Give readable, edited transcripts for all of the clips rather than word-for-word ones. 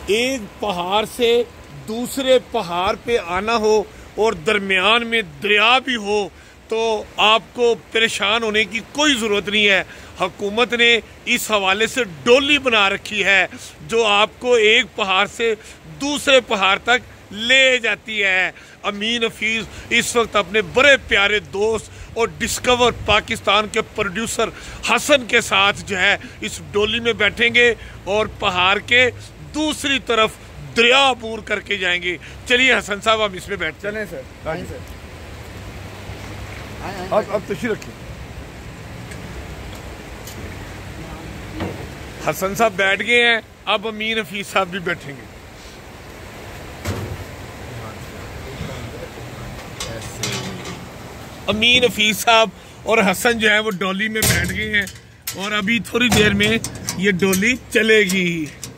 एक पहाड़ से दूसरे पहाड़ पे आना हो और दरमियान में दरिया भी हो तो आपको परेशान होने की कोई ज़रूरत नहीं है। हुकूमत ने इस हवाले से डोली बना रखी है जो आपको एक पहाड़ से दूसरे पहाड़ तक ले जाती है। अमीन हफीज़ इस वक्त अपने बड़े प्यारे दोस्त और डिस्कवर पाकिस्तान के प्रोड्यूसर हसन के साथ जो है इस डोली में बैठेंगे और पहाड़ के दूसरी तरफ दरिया अबूर करके जाएंगे। चलिए हसन साहब हम इसमें बैठ चलें सर। हाँ जी सर, अब तशरीफ रखिए। हसन साहब बैठ गए हैं, अब अमीन हफीज साहब भी बैठेंगे। अमीन हफीज साहब और हसन जो है वो डोली में बैठ गए हैं और अभी थोड़ी देर में ये डोली चलेगी।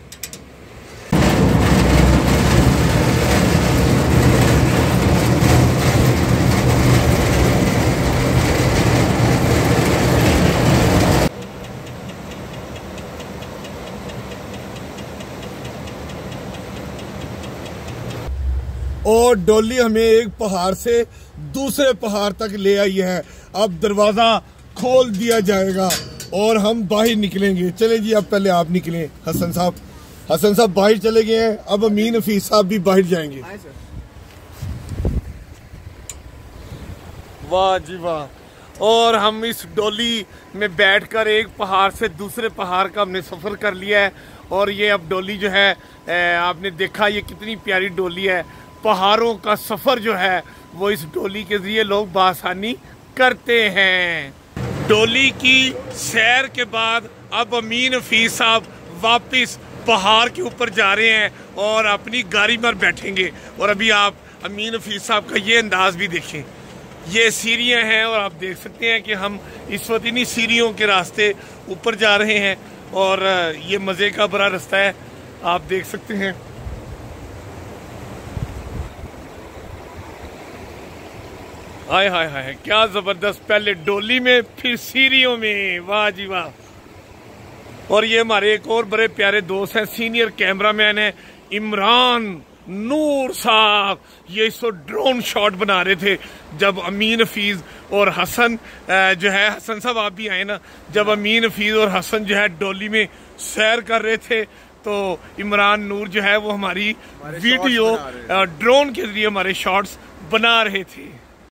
और डोली हमें एक पहाड़ से दूसरे पहाड़ तक ले आई है। अब दरवाजा खोल दिया जाएगा और हम बाहर निकलेंगे। चले जी, अब पहले आप निकलें हसन साहब। हसन साहब बाहर चले गए हैं, अब अमीन हफीज साहब भी बाहर जाएंगे। वाह जी वाह। और हम इस डोली में बैठकर एक पहाड़ से दूसरे पहाड़ का हमने सफर कर लिया है। और ये अब डोली जो है आपने देखा ये कितनी प्यारी डोली है। पहाड़ों का सफर जो है वो इस डोली के जरिए लोग बासानी करते हैं। डोली की सैर के बाद अब अमीन हफीज साहब वापस पहाड़ के ऊपर जा रहे हैं और अपनी गाड़ी पर बैठेंगे। और अभी आप अमीन हफीज साहब का ये अंदाज भी देखें, ये सीढ़ियां हैं और आप देख सकते हैं कि हम इस वक्त इन्हीं सीढ़ियों के रास्ते ऊपर जा रहे हैं और ये मज़े का बड़ा रास्ता है, आप देख सकते हैं। हाय हाय हाय, क्या जबरदस्त, पहले डोली में फिर सीढ़ियों में, वाह जी वाह। और ये हमारे एक और बड़े प्यारे दोस्त हैं, सीनियर कैमरामैन है इमरान नूर साहब। ये इसको ड्रोन शॉट बना रहे थे जब अमीन हफीज और हसन जो है, हसन साहब आप भी आए ना, जब अमीन हफीज और हसन जो है डोली में सैर कर रहे थे तो इमरान नूर जो है वो हमारी वीडियो ड्रोन के जरिए हमारे शॉट्स बना रहे थे।